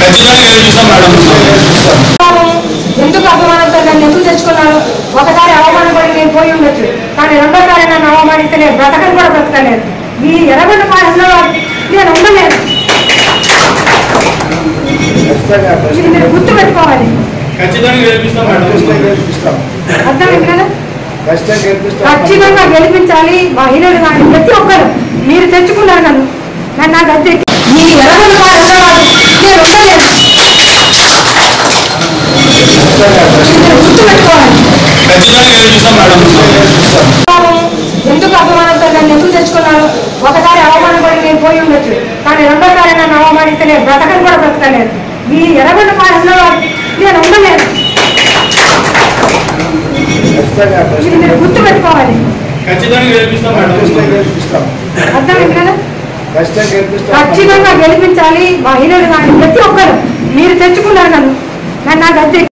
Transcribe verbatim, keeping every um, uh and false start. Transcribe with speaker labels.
Speaker 1: ఎందుకు అభిమానంతో నన్ను ఎందుకు తెచ్చుకున్నాను? ఒకసారి అవమానం పడి నేను పోయి ఉండొచ్చు, కానీ రెండోసారి నన్ను అవమానిస్తే నేను బ్రతకను కూడా బ్రతకలేదు. ఈ ఎర్రగొండ పాలనలో నేను ఉండలేదు. ఇది మీరు గుర్తు పెట్టుకోవాలి. అర్థమైంది కదా? ఖచ్చితంగా గెలిపించాలి. మహిళలు కానీ ప్రతి ఒక్కరు మీరు తెచ్చుకున్నారు నన్ను నన్ను నాకు అంతే. ఈ ఎర్రగొండ పాలనలో నేను ఉండలేదు. గుర్తు పెట్టుకోవాలి. ఎందుకు అభిమానంతో నన్ను ఎందుకు తెచ్చుకున్నాను? ఒకసారి అవమానం పడి నేను పోయి ఉండొచ్చు, కానీ రెండోసారి నన్ను అవమానిస్తే నేను బ్రతకను కూడా బ్రతకలేదు. ఈ ఎర్రగొండ పాలనలో నేను ఉండలేదు. ఇది మీరు గుర్తు పెట్టుకోవాలి. అర్థమైంది కదా? ఖచ్చితంగా గెలిపించాలి. మహిళలు కానీ ప్రతి ఒక్కరు మీరు తెచ్చుకున్నారు నన్ను నన్ను నాకు అంతే.